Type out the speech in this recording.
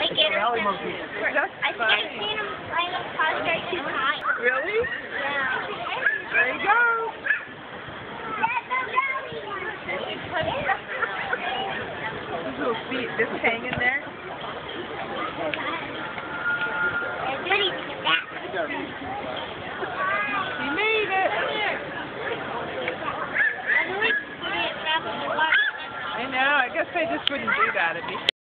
It's rally monkey. That's I think funny. I've seen him flying across there 2 times. Really? Yeah. There you go. His little feet just hanging there. He made it. I know. I guess I just wouldn't do that. It'd be